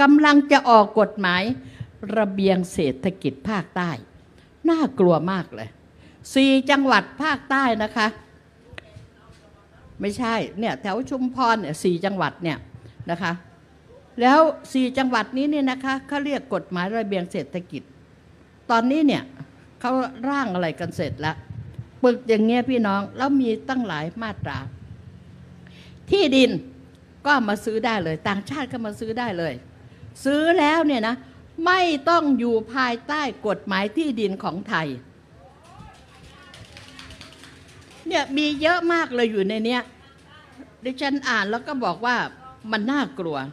กำลังจะออกกฎหมายระเบียงเศรษฐกิจภาคใต้น่ากลัวมากเลย4 จังหวัดภาคใต้นะคะไม่ใช่เนี่ยแถวชุมพรเนี่ย4 จังหวัดเนี่ยนะคะแล้ว4 จังหวัดนี้เนี่ยนะคะเขาเรียกกฎหมายระเบียงเศรษฐกิจตอนนี้เนี่ยเขาร่างอะไรกันเสร็จแล้วปึกอย่างเงี้ยพี่น้องแล้วมีตั้งหลายมาตราที่ดินก็มาซื้อได้เลยต่างชาติก็มาซื้อได้เลยซื้อแล้วเนี่ยนะไม่ต้องอยู่ภายใต้กฎหมายที่ดินของไทยเนี่ยมีเยอะมากเลยอยู่ในเนี้ยดิฉันอ่านแล้วก็บอกว่ามันน่ากลัว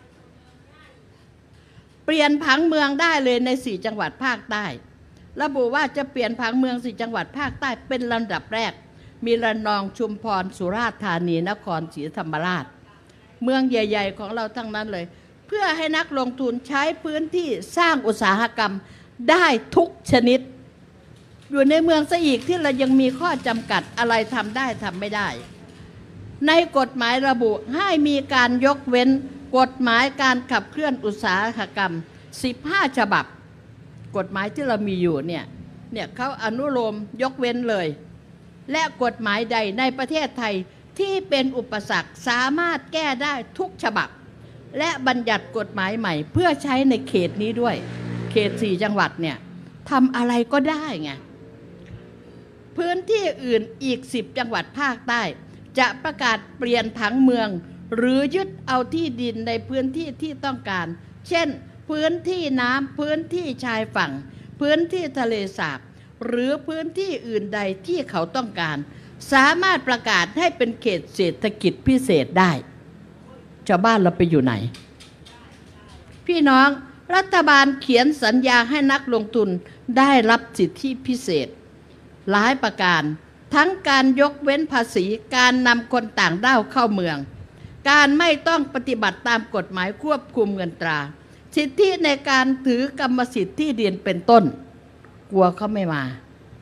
เปลี่ยนผังเมืองได้เลยใน4 จังหวัดภาคใต้ระบุว่าจะเปลี่ยนผังเมือง4 จังหวัดภาคใต้เป็นลำดับแรกมีระนองชุมพรสุราษฎร์ธานีนครศรีธรรมราชเมืองใหญ่ๆของเราทั้งนั้นเลยเพื่อให้นักลงทุนใช้พื้นที่สร้างอุตสาหกรรมได้ทุกชนิดอยู่ในเมืองซะอีกที่เรายังมีข้อจำกัดอะไรทำได้ทำไม่ได้ในกฎหมายระบุให้มีการยกเว้นกฎหมายการขับเคลื่อนอุตสาหกรรม15 ฉบับกฎหมายที่เรามีอยู่เนี่ยเขาอนุโลมยกเว้นเลยและกฎหมายใดในประเทศไทยที่เป็นอุปสรรคสามารถแก้ได้ทุกฉบับและบัญญัติกฎหมายใหม่เพื่อใช้ในเขตนี้ด้วยเขต4 จังหวัดเนี่ยทำอะไรก็ได้ไงพื้นที่อื่นอีก10 จังหวัดภาคใต้จะประกาศเปลี่ยนผังเมืองหรือยึดเอาที่ดินในพื้นที่ที่ต้องการเช่นพื้นที่น้ำพื้นที่ชายฝั่งพื้นที่ทะเลสาบหรือพื้นที่อื่นใดที่เขาต้องการสามารถประกาศให้เป็นเขตเศรษฐกิจพิเศษได้ชาวบ้านเราไปอยู่ไหนพี่น้องรัฐบาลเขียนสัญญาให้นักลงทุนได้รับสิทธิพิเศษหลายประการทั้งการยกเว้นภาษีการนำคนต่างด้าวเข้าเมืองการไม่ต้องปฏิบัติตามกฎหมายควบคุมเงินตราสิทธิในการถือกรรมสิทธิ์ที่ดินเป็นต้นกลัวเขาไม่มา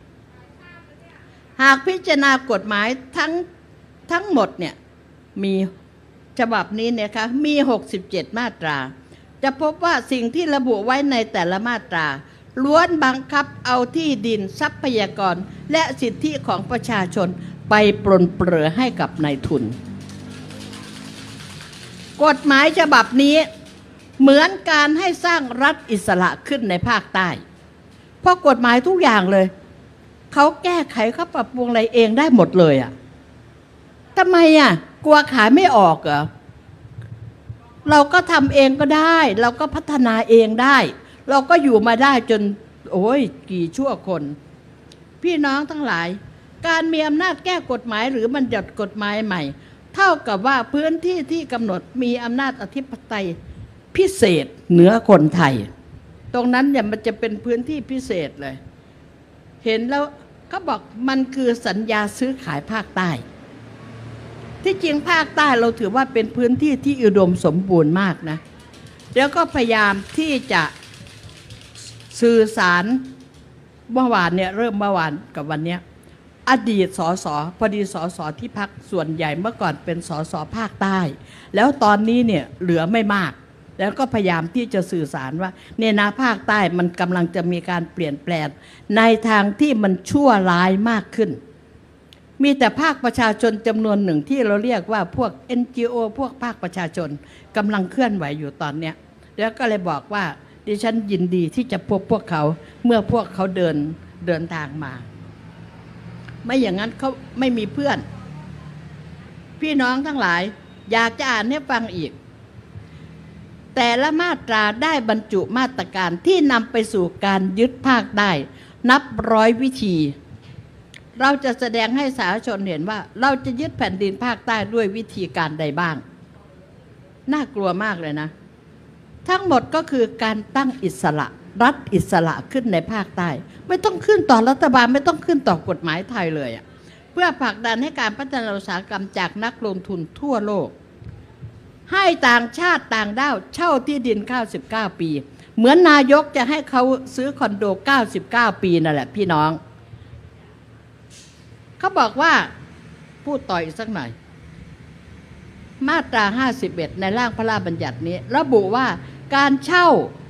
หากพิจารณากฎหมายทั้งหมดเนี่ยมีฉบับนี้เนี่ยค่ะมี67 มาตราจะพบว่าสิ่งที่ระบุไว้ในแต่ละมาตราล้วนบังคับเอาที่ดินทรัพยากรและสิทธิของประชาชนไปปรนเปรอให้กับนายทุนกฎหมายฉบับนี้เหมือนการให้สร้างรัฐอิสระขึ้นในภาคใต้เพราะกฎหมายทุกอย่างเลยเขาแก้ไขเขาปรับปรุงอะไรเองได้หมดเลยอ่ะทำไมอ่ะกลัวขายไม่ออกเหรอเราก็ทำเองก็ได้เราก็พัฒนาเองได้เราก็อยู่มาได้จนโอ้ยกี่ชั่วคนพี่น้องทั้งหลายการมีอำนาจแก้กฎหมายหรือบัญญัติกฎหมายใหม่เท่ากับว่าพื้นที่ที่กำหนดมีอำนาจอธิปไตยพิเศษเหนือคนไทยตรงนั้นเนี่ยมันจะเป็นพื้นที่พิเศษเลยเห็นแล้วเขาบอกมันคือสัญญาซื้อขายภาคใต้ที่จริงภาคใต้เราถือว่าเป็นพื้นที่ที่อุดมสมบูรณ์มากนะแล้วก็พยายามที่จะสื่อสารเมื่อวานเนี่ยเริ่มเมื่อวานกับวันนี้อดีตสสพอดีสสที่พักส่วนใหญ่เมื่อก่อนเป็นสสภาคใต้แล้วตอนนี้เนี่ยเหลือไม่มากแล้วก็พยายามที่จะสื่อสารว่าเนี่ยนะภาคใต้มันกำลังจะมีการเปลี่ยนแปลงในทางที่มันชั่วร้ายมากขึ้นมีแต่ภาคประชาชนจำนวนหนึ่งที่เราเรียกว่าพวก NGO พวกภาคประชาชนกำลังเคลื่อนไหวอยู่ตอนเนี้ยแล้วก็เลยบอกว่าดิฉันยินดีที่จะพบพวกเขาเมื่อพวกเขาเดินทางมาไม่อย่างนั้นเขาไม่มีเพื่อนพี่น้องทั้งหลายอยากจะอ่านให้ฟังอีกแต่ละมาตราได้บรรจุมาตรการที่นำไปสู่การยึดภาคได้นับร้อยวิธีเราจะแสดงให้สาธารณชนเห็นว่าเราจะยึดแผ่นดินภาคใต้ด้วยวิธีการใดบ้างน่ากลัวมากเลยนะทั้งหมดก็คือการตั้งอิสระรัฐอิสระขึ้นในภาคใต้ไม่ต้องขึ้นต่อรัฐบาลไม่ต้องขึ้นต่อกฎหมายไทยเลยเพื่อผลักดันให้การพัฒนาอุตสาหกรรมจากนักลงทุนทั่วโลกให้ต่างชาติต่างด้าวเช่าที่ดิน99 ปีเหมือนนายกจะให้เขาซื้อคอนโด99 ปีนั่นแหละพี่น้องเขาบอกว่าพูดต่ออีกสักหน่อยมาตรา51ในร่างพระราชบัญญัตินี้ระบุว่าการเช่า